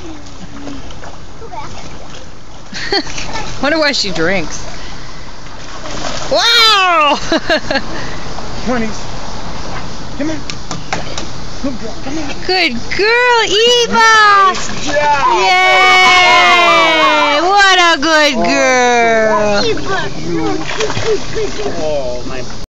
Wonder why she drinks. Wow! Come on, East. Come on. Good girl. Come on. Good girl, Eva! Nice job. Yay! What a good girl! Oh, my